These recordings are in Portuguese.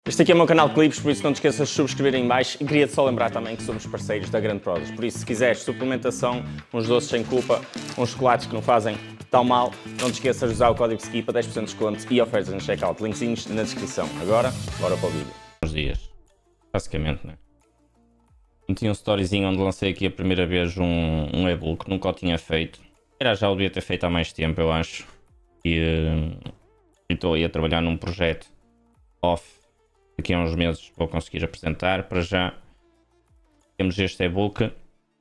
Este aqui é o meu canal de clipes, por isso não te esqueças de subscrever em baixo e queria-te só lembrar também que somos parceiros da Grande Prozis. Por isso, se quiseres suplementação, uns doces sem culpa, uns chocolates que não fazem tão mal, não te esqueças de usar o código SKI para 10% de desconto e ofertas no checkout. Linkzinhos na descrição. Agora, bora para o vídeo. Uns dias, basicamente, né? Meti um storyzinho onde lancei aqui a primeira vez um e-book, nunca o tinha feito. Já o devia ter feito há mais tempo, eu acho. E estou aí a trabalhar num projeto off. Daqui a uns meses vou conseguir apresentar. Para já temos este e-book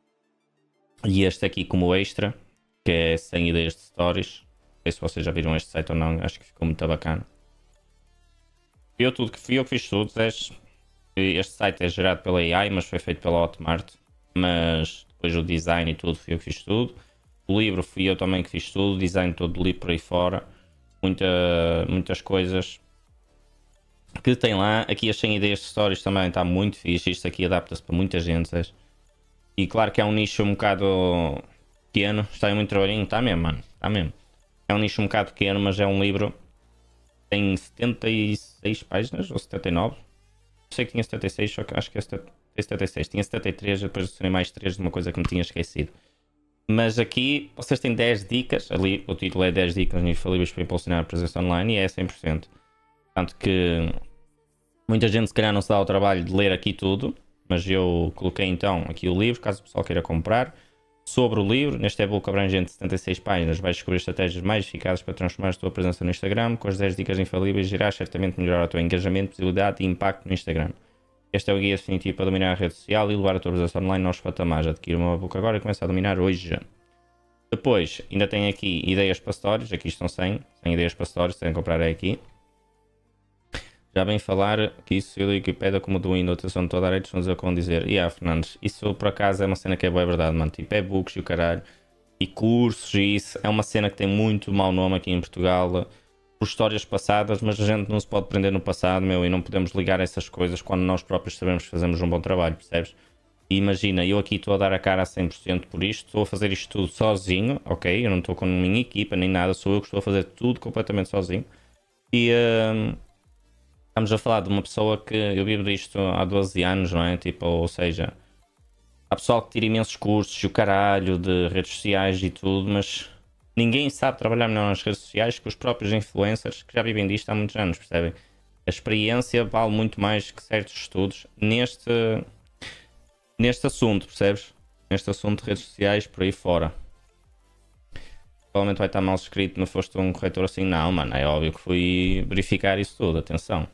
e este aqui como extra, que é 100 ideias de stories. Não sei se vocês já viram este site ou não, acho que ficou muito bacana. Fui eu que fiz tudo. Este site é gerado pela AI, mas foi feito pela Hotmart. Mas depois o design e tudo fui eu que fiz tudo. O livro fui eu também que fiz tudo. O design todo do livro por aí fora. Muitas coisas que tem lá. Aqui as 100 ideias de stories também está muito fixe. Isto aqui adapta-se para muita gente, sabes? E claro que é um nicho um bocado pequeno. Está aí muito trabalhinho. Está mesmo, mano. Está mesmo. É um nicho um bocado pequeno, mas é um livro. Tem 76 páginas ou 79. Sei que tinha 76, só que acho que tem 76. Tinha 73, depois adicionei mais 3 de uma coisa que me tinha esquecido. Mas aqui vocês têm 10 dicas. Ali o título é 10 dicas infalíveis para impulsionar a presença online e é 100%. Tanto que muita gente se calhar não se dá ao trabalho de ler aqui tudo. Mas eu coloquei então aqui o livro, caso o pessoal queira comprar. Sobre o livro, neste e-book abrangente de 76 páginas, vais descobrir estratégias mais eficazes para transformar a tua presença no Instagram. Com as 10 dicas infalíveis, irás certamente melhorar o teu engajamento, visibilidade e impacto no Instagram. Este é o guia definitivo para dominar a rede social e levar a tua presença online aos patamares. Adquire o meu e-book agora e começa a dominar hoje. Depois, ainda tem aqui ideias para stories. Aqui estão 100 ideias para stories, têm que comprar aqui. Já bem falar que isso eu da Wikipedia como do Windows, atenção de toda a área, vão dizer. E Fernandes, isso por acaso é uma cena que é boa, é verdade, mano. Tipo, e-books e o caralho, e cursos e isso, é uma cena que tem muito mau nome aqui em Portugal, por histórias passadas, mas a gente não se pode prender no passado, meu, e não podemos ligar essas coisas quando nós próprios sabemos que fazemos um bom trabalho, percebes? E imagina, eu aqui estou a dar a cara a 100% por isto, estou a fazer isto tudo sozinho, ok? Eu não estou com minha equipa nem nada, sou eu que estou a fazer tudo completamente sozinho. E estamos a falar de uma pessoa que eu vivo disto há 12 anos, não é? Tipo, ou seja, há pessoal que tira imensos cursos e o caralho de redes sociais e tudo, mas ninguém sabe trabalhar melhor nas redes sociais que os próprios influencers que já vivem disto há muitos anos, percebem? A experiência vale muito mais que certos estudos neste assunto, percebes? Neste assunto de redes sociais por aí fora. Provavelmente vai estar mal escrito, não foste um corretor assim, não, mano, é óbvio que fui verificar isso tudo, atenção.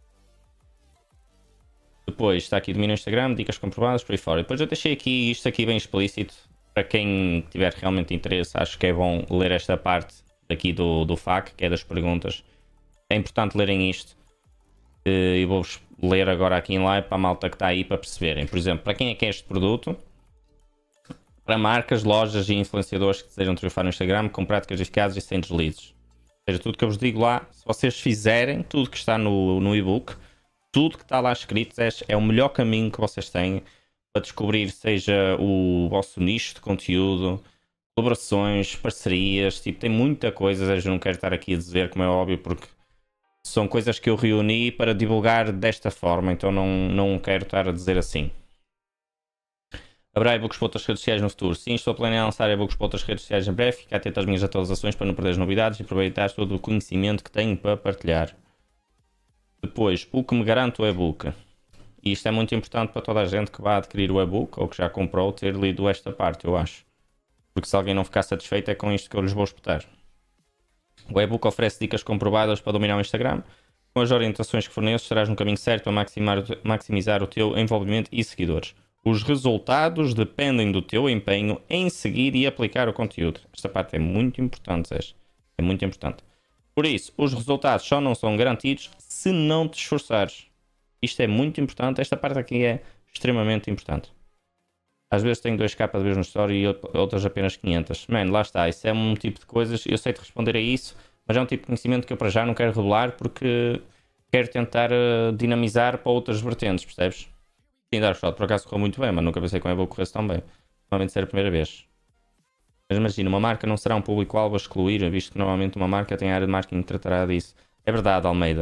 Depois está aqui domínio Instagram, dicas comprovadas por aí fora. Depois eu deixei aqui isto aqui bem explícito. Para quem tiver realmente interesse, acho que é bom ler esta parte aqui do FAQ, que é das perguntas. É importante lerem isto. E vou-vos ler agora aqui em live para a malta que está aí para perceberem. Por exemplo, para quem é que é este produto? Para marcas, lojas e influenciadores que desejam triunfar no Instagram com práticas eficazes e sem deslizes. Ou seja, tudo que eu vos digo lá, se vocês fizerem tudo que está no e-book, tudo que está lá escrito é o melhor caminho que vocês têm para descobrir, seja o vosso nicho de conteúdo, colaborações, parcerias, tipo, tem muita coisa, eu não quero estar aqui a dizer, como é óbvio, porque são coisas que eu reuni para divulgar desta forma, então não quero estar a dizer assim. Haverá e-books para outras redes sociais no futuro? Sim, estou a planear lançar e-books para outras redes sociais em breve, fica atento às minhas atualizações para não perder as novidades e aproveitar todo o conhecimento que tenho para partilhar. Depois, o que me garante o e-book. E isto é muito importante para toda a gente que vai adquirir o e-book ou que já comprou ter lido esta parte, eu acho. Porque se alguém não ficar satisfeito é com isto que eu lhes vou espetar. O e-book oferece dicas comprovadas para dominar o Instagram. Com as orientações que forneço, estarás no caminho certo para maximizar o teu envolvimento e seguidores. Os resultados dependem do teu empenho em seguir e aplicar o conteúdo. Esta parte é muito importante, Zés. É muito importante. Por isso, os resultados só não são garantidos se não te esforçares. Isto é muito importante. Esta parte aqui é extremamente importante. Às vezes tenho 2k de vez no story e outras apenas 500. Mano, lá está. Isso é um tipo de coisas. Eu sei te responder a isso, mas é um tipo de conhecimento que eu para já não quero revelar porque quero tentar dinamizar para outras vertentes, percebes? Sim, Darkshot, por acaso correu muito bem, mas nunca pensei que o e-book corresse tão bem. Normalmente será a primeira vez. Mas imagina, uma marca não será um público-alvo a excluir, visto que normalmente uma marca tem a área de marketing que tratará disso. É verdade, Almeida.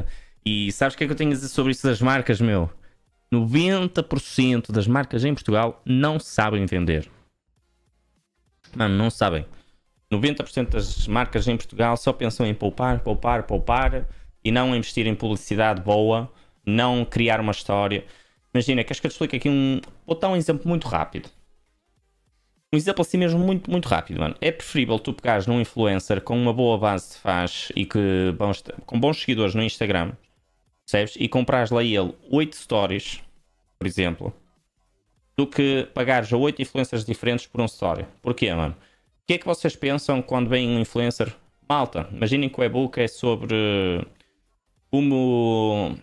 E sabes o que é que eu tenho a dizer sobre isso das marcas, meu? 90% das marcas em Portugal não sabem vender. Mano, não sabem. 90% das marcas em Portugal só pensam em poupar, poupar, poupar e não investir em publicidade boa, não criar uma história. Imagina, queres que eu te explique aqui Vou dar um exemplo muito rápido. Um exemplo assim mesmo muito, muito rápido, mano. É preferível tu pegares num influencer com uma boa base de fãs e com bons seguidores no Instagram, percebes? E comprares lá ele 8 stories, por exemplo, do que pagares a 8 influencers diferentes por um story. Porquê, mano? O que é que vocês pensam quando vem um influencer? Malta, imaginem que o e-book é sobre como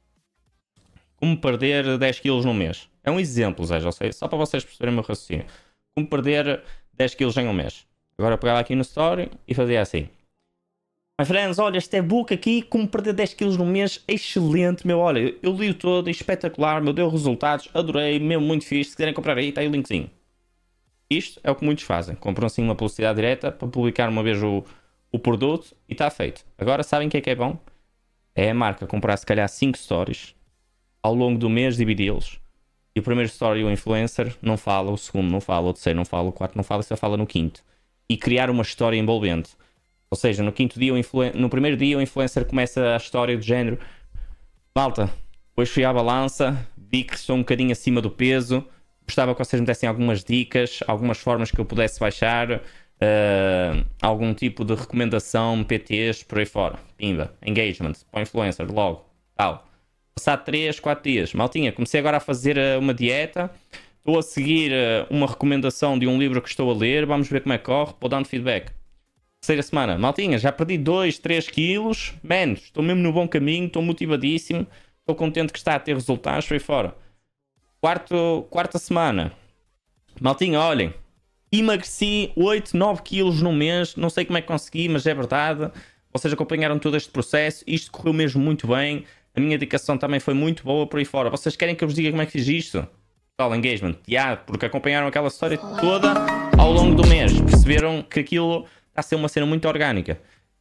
perder 10 quilos no mês. É um exemplo, Zé, já sei, só para vocês perceberem o meu raciocínio. Como perder 10 quilos em um mês. Agora eu pegava aqui no story e fazia assim. My friends, olha, este e-book aqui, como perder 10 quilos no mês, excelente, meu, olha, eu li-o todo, espetacular, meu, deu resultados, adorei, mesmo muito fixe, se quiserem comprar aí, está aí o linkzinho. Isto é o que muitos fazem, compram assim uma publicidade direta para publicar uma vez o produto e está feito. Agora sabem o que é bom? É a marca comprar se calhar 5 stories, ao longo do mês dividi-los, e o primeiro story o influencer não fala, o segundo não fala, o terceiro não fala, o quarto não fala, só fala no quinto. E criar uma história envolvente. Ou seja, no quinto dia, no primeiro dia o influencer começa a história do género: malta, depois fui à balança, vi que estou um bocadinho acima do peso, gostava que vocês me dessem algumas dicas, algumas formas que eu pudesse baixar, algum tipo de recomendação, PTs, por aí fora. Pimba, engagement, para o influencer, logo, tal. Passado 3, 4 dias, maltinha, comecei agora a fazer uma dieta, estou a seguir uma recomendação de um livro que estou a ler, vamos ver como é que corre, vou dando feedback. Terceira semana, maltinha, já perdi 2, 3 quilos, menos, estou mesmo no bom caminho, estou motivadíssimo, estou contente que está a ter resultados, por aí fora. Quarta semana, maltinha, olhem, emagreci 8, 9 quilos no mês, não sei como é que consegui, mas é verdade, vocês acompanharam todo este processo, isto correu mesmo muito bem. A minha dedicação também foi muito boa por aí fora. Vocês querem que eu vos diga como é que fiz isto? Total engagement. Porque acompanharam aquela história toda ao longo do mês. Perceberam que aquilo está a ser uma cena muito orgânica.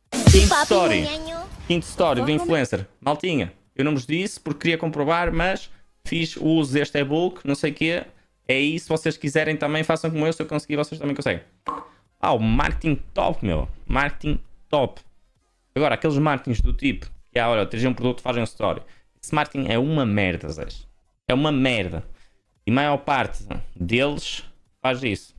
Quinto story do influencer. Maltinha, eu não vos disse porque queria comprovar, mas fiz o uso deste e-book, não sei o quê. É isso, se vocês quiserem também, façam como eu. Se eu conseguir, vocês também conseguem. O marketing top, meu. Marketing top. Agora, aqueles marketings do tipo... olha, tens um produto, fazem um story. Esse marketing é uma merda, Zé. É uma merda. E a maior parte deles faz isso.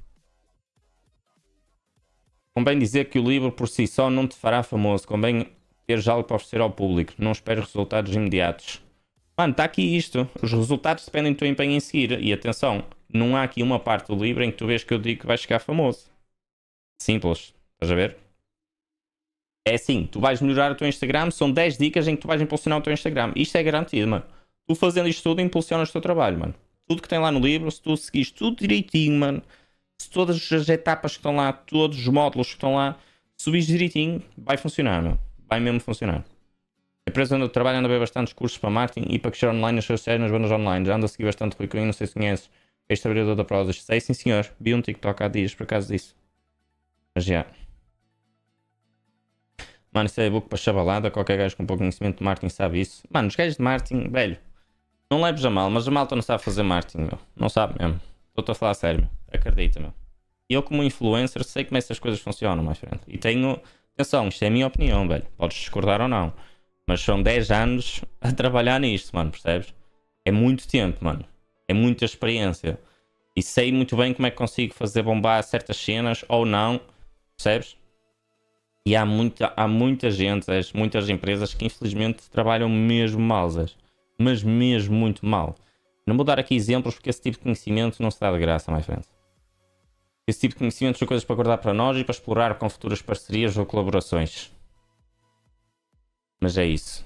Convém dizer que o livro por si só não te fará famoso. Convém teres algo para oferecer ao público. Não esperes resultados imediatos. Mano, está aqui isto. Os resultados dependem do teu empenho em seguir. E atenção, não há aqui uma parte do livro em que tu vês que eu digo que vais ficar famoso. Simples. Estás a ver? É assim, tu vais melhorar o teu Instagram, são 10 dicas em que tu vais impulsionar o teu Instagram. Isto é garantido, mano. Tu fazendo isto tudo, impulsionas o teu trabalho, mano. Tudo que tem lá no livro, se tu seguires tudo direitinho, mano, se todas as etapas que estão lá, todos os módulos que estão lá, subires direitinho, vai funcionar, meu. Vai mesmo funcionar. A empresa onde eu trabalho anda a ver bastantes cursos para marketing e para crescer online nas suas séries nas bandas online. Já ando a seguir bastante Rui Cunha, não sei se conheces. Este abridor da Prozis. Sei sim, senhor. Vi um TikTok há dias por causa disso. Mas já. Mano, isso é e-book para chavalada, qualquer gajo com pouco conhecimento de marketing sabe isso. Mano, os gajos de marketing, velho, não leves a mal, mas a malta não sabe fazer marketing, meu. Não sabe mesmo. Estou-te a falar a sério, meu. Acredita, meu. E eu como influencer sei como essas coisas funcionam, mais frente. E tenho... Atenção, isto é a minha opinião, velho. Podes discordar ou não. Mas são 10 anos a trabalhar nisto, mano, percebes? É muito tempo, mano. É muita experiência. E sei muito bem como é que consigo fazer bombar certas cenas ou não, percebes? E há muita gente, muitas empresas que infelizmente trabalham mesmo mal, mas mesmo muito mal. Não vou dar aqui exemplos porque esse tipo de conhecimento não se dá de graça, mais frente. Esse tipo de conhecimento são coisas para guardar para nós e para explorar com futuras parcerias ou colaborações. Mas é isso.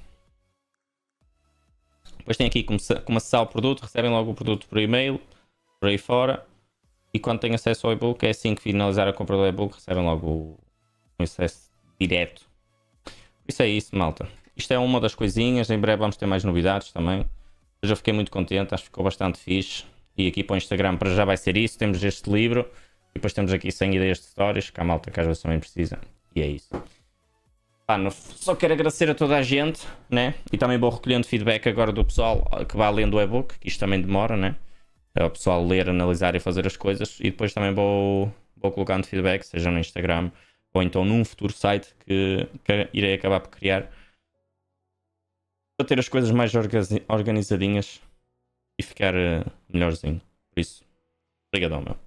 Depois tem aqui como acessar o produto, recebem logo o produto por e-mail, por aí fora. E quando têm acesso ao e-book, é assim que finalizar a compra do e-book, recebem logo o acesso direto. Isso é isso, malta. Isto é uma das coisinhas, em breve vamos ter mais novidades também. Eu já fiquei muito contente, acho que ficou bastante fixe. E aqui para o Instagram para já vai ser isso, temos este livro. E depois temos aqui 100 ideias de stories, que a malta que às vezes também precisa. E é isso. Pá, só quero agradecer a toda a gente, né? E também vou recolhendo feedback agora do pessoal que vai lendo o e-book, que isto também demora, né? É o pessoal ler, analisar e fazer as coisas. E depois também vou colocando feedback, seja no Instagram ou então num futuro site que irei acabar por criar, para ter as coisas mais organizadinhas e ficar melhorzinho. Por isso, obrigadão, meu.